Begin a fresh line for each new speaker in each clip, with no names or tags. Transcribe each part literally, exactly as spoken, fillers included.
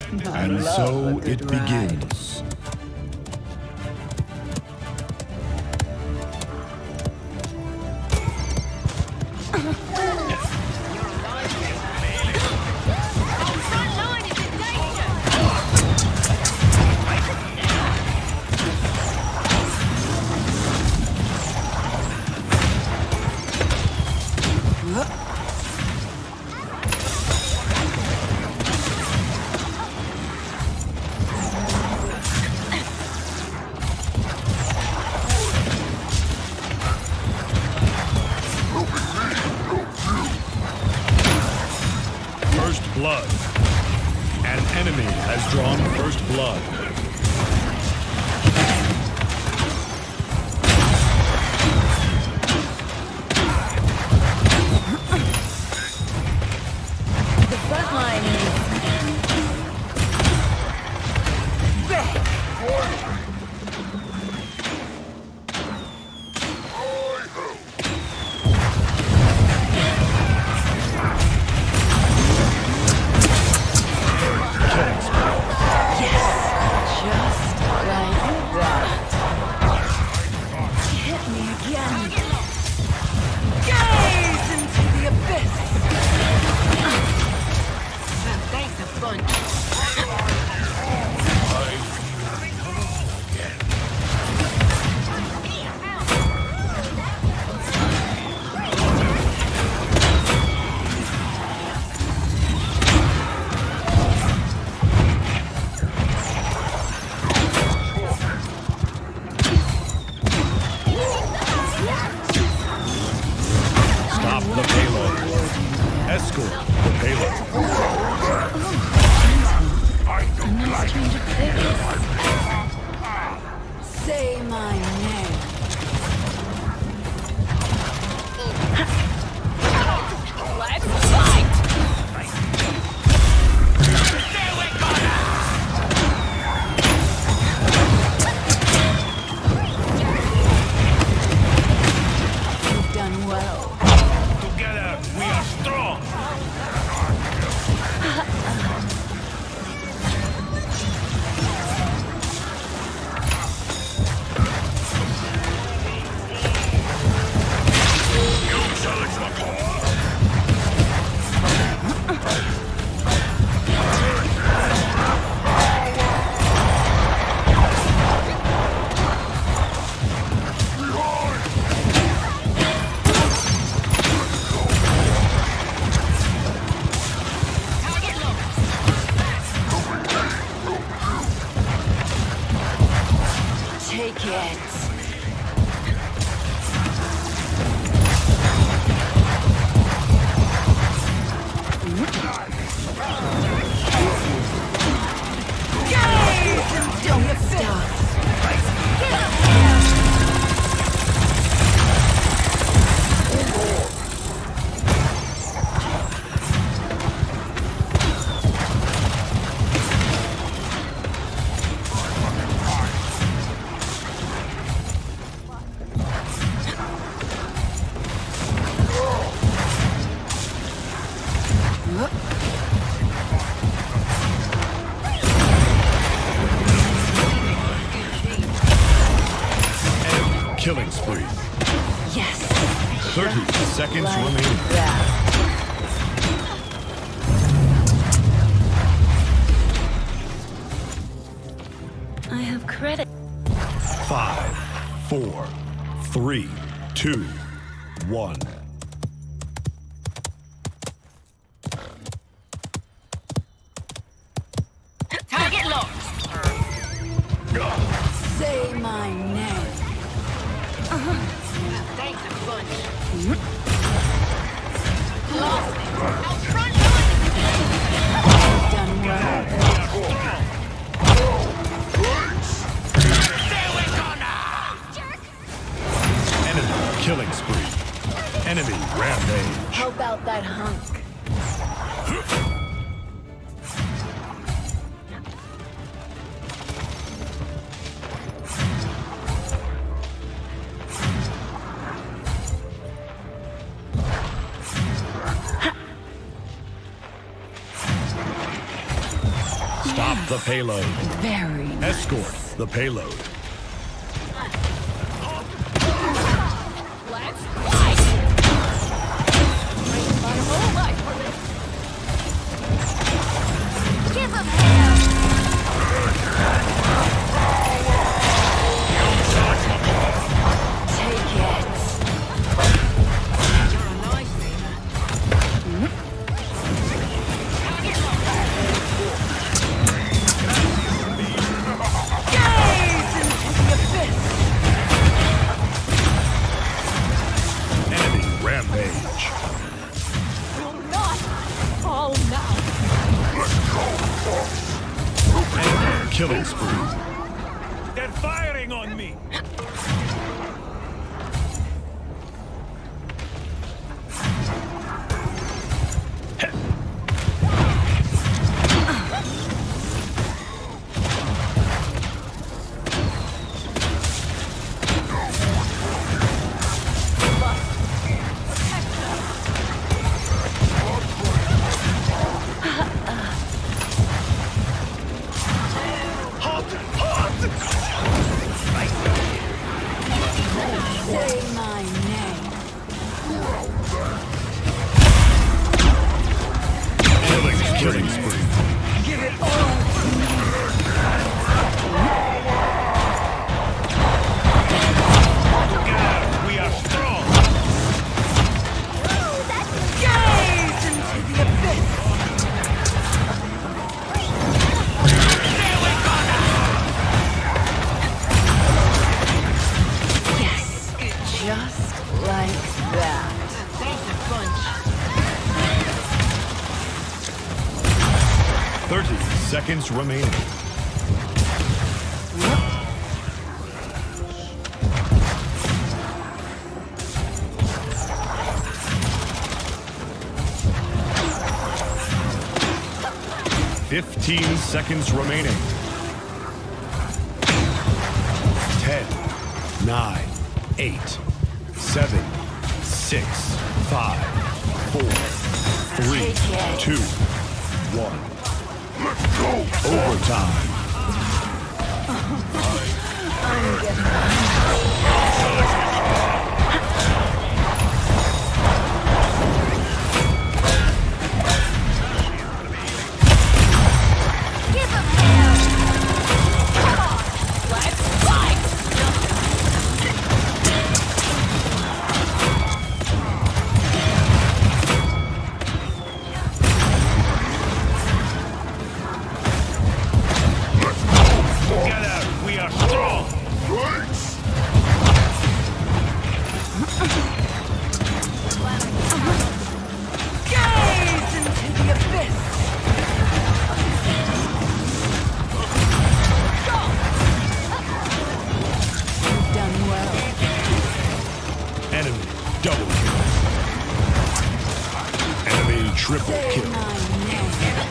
And so it begins. Blood. An enemy has drawn first blood.
The front line is
killing spree.
Yes.
thirty seconds
like
remaining.
That. I have credit.
Five, four, three, two, one.
Target locked. Say my name. Uh-huh. Thanks a bunch. Lost it. Out front line. Done well.
Enemy killing spree. Enemy rampage.
How about that hunk?
Stop the payload.
Very nice.
Escort the payload.
Let's fight! Bring my whole life for this. Give him hell! Take it. You're a nice man. Gaze into the abyss!
Enemy rampage.
Will not fall now.
Enemy killing spree.
They're firing on me!
Say my name.
Killing, killing spree.
Give it all to me.
God, we are strong!
Gaze into the abyss. Yes, just like that. Thanks a bunch.
thirty seconds remaining. Fifteen seconds remaining. Ten, nine, eight, seven, six, five, four, three, two, one. Overtime.
I'm getting Give him hell! Come on, let's fight!
Get out! We are strong!
Gaze into the abyss! You've done well.
Enemy double kill. Enemy triple
Say
kill.
my name.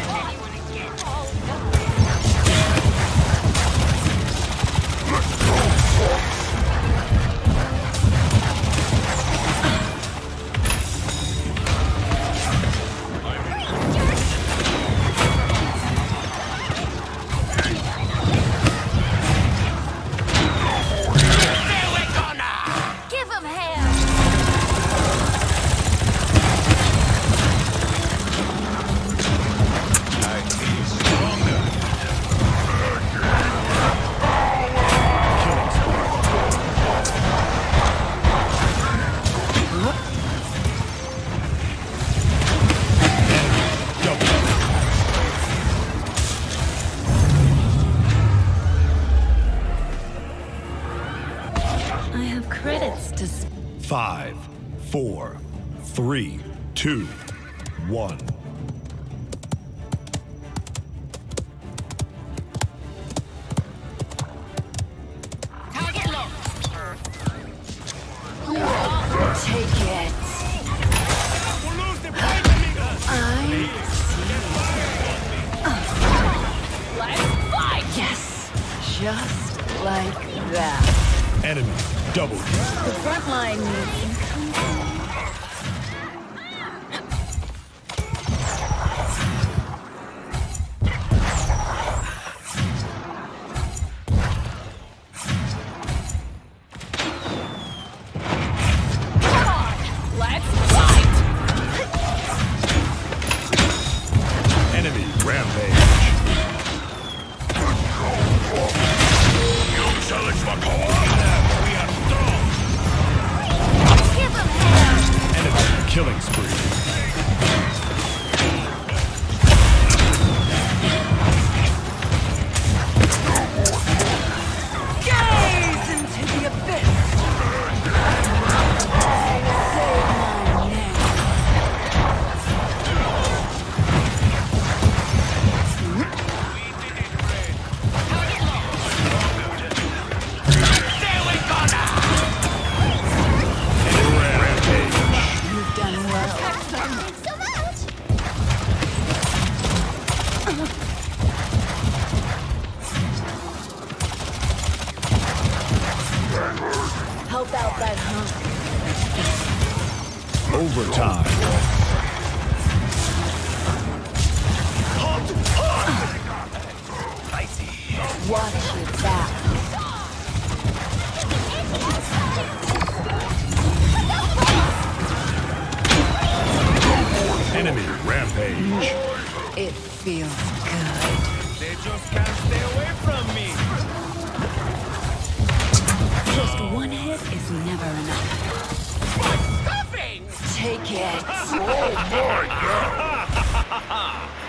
Give him hell! I have credits to spend.
Five, four, three, two, one.
Target locked. Take it.
We'll lose the point, amigos!
I see. Let's fight! Yes, just like that.
Enemy double kill.
The front line needs about that hunt.
Overtime.
Watch your back.
Enemy rampage.
It feels good.
They just can't stay away from me.
Just one hit is never enough.
Stuffing!
Take it.
Oh my god!